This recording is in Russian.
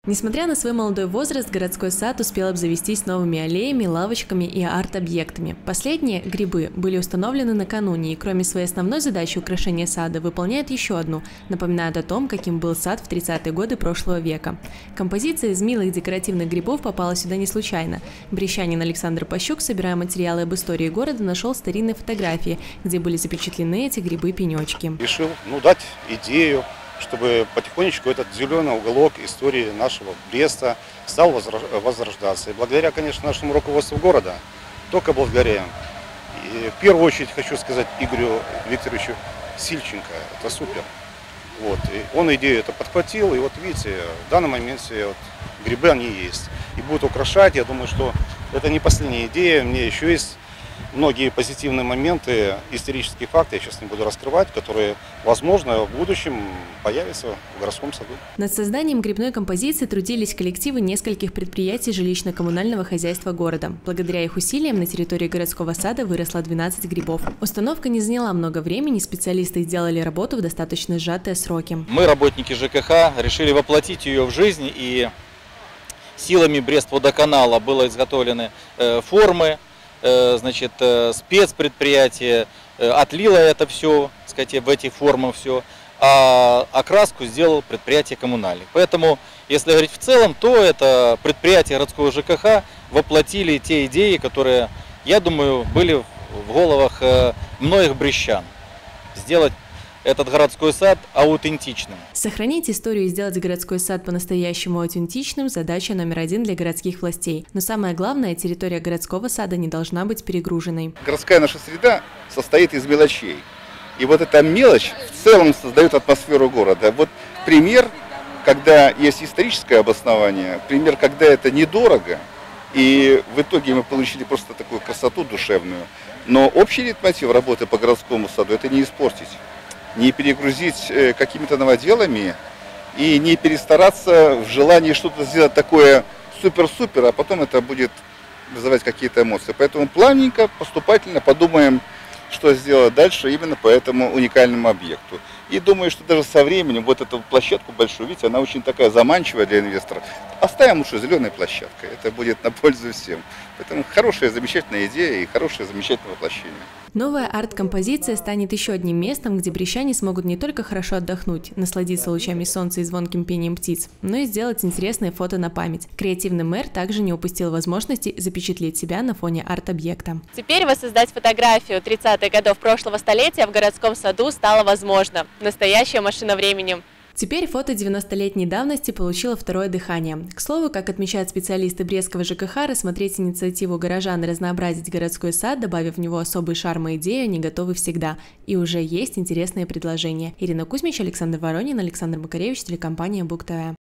Несмотря на свой молодой возраст, городской сад успел обзавестись новыми аллеями, лавочками и арт-объектами. Последние, грибы, были установлены накануне и кроме своей основной задачи украшения сада выполняют еще одну – напоминают о том, каким был сад в 30-е годы прошлого века. Композиция из милых декоративных грибов попала сюда не случайно. Брещанин Александр Пащук, собирая материалы об истории города, нашел старинные фотографии, где были запечатлены эти грибы-пенечки. Решил дать идею, чтобы потихонечку этот зеленый уголок истории нашего Бреста стал возрождаться. И благодаря, конечно, нашему руководству города, только благодаря. И в первую очередь хочу сказать Игорю Викторовичу Сильченко, это супер. И он идею это подхватил, и вот видите, в данном моменте грибы они есть. И будут украшать, я думаю, что это не последняя идея, мне еще есть многие позитивные моменты, исторические факты, я сейчас не буду раскрывать, которые, возможно, в будущем появятся в городском саду. Над созданием грибной композиции трудились коллективы нескольких предприятий жилищно-коммунального хозяйства города. Благодаря их усилиям на территории городского сада выросло 12 грибов. Установка не заняла много времени, специалисты сделали работу в достаточно сжатые сроки. Мы, работники ЖКХ, решили воплотить ее в жизнь, и силами Брестводоканала были изготовлены формы, спецпредприятие отлило это все, в эти формы все, а окраску сделал предприятие коммунальное. Поэтому, если говорить в целом, то это предприятие городского ЖКХ воплотили те идеи, которые, я думаю, были в головах многих брещан. Сделать этот городской сад аутентичным. Сохранить историю и сделать городской сад по-настоящему аутентичным – задача номер один для городских властей. Но самое главное, территория городского сада не должна быть перегруженной. Городская наша среда состоит из мелочей. И вот эта мелочь в целом создает атмосферу города. Вот пример, когда есть историческое обоснование, пример, когда это недорого, и в итоге мы получили просто такую красоту душевную. Но общий лейтмотив работы по городскому саду – это не испортить. Не перегрузить какими-то новоделами и не перестараться в желании что-то сделать такое супер-супер, а потом это будет вызывать какие-то эмоции. Поэтому плавненько, поступательно подумаем, что сделать дальше именно по этому уникальному объекту. И думаю, что даже со временем вот эту площадку большую, видите, она очень такая заманчивая для инвесторов. Оставим лучше зеленой площадкой, это будет на пользу всем. Поэтому хорошая, замечательная идея и хорошее, замечательное воплощение. Новая арт-композиция станет еще одним местом, где брещане смогут не только хорошо отдохнуть, насладиться лучами солнца и звонким пением птиц, но и сделать интересные фото на память. Креативный мэр также не упустил возможности запечатлеть себя на фоне арт-объекта. Теперь воссоздать фотографию 30-х годов прошлого столетия в городском саду стало возможно. Настоящая машина времени. Теперь фото 90-летней давности получило второе дыхание. К слову, как отмечают специалисты Брестского ЖКХ, рассмотреть инициативу горожан и разнообразить городской сад, добавив в него особый шарм и идею, они готовы всегда. И уже есть интересные предложения. Ирина Кузьмич, Александр Воронин, Александр Макаревич, телекомпания Бук ТВ.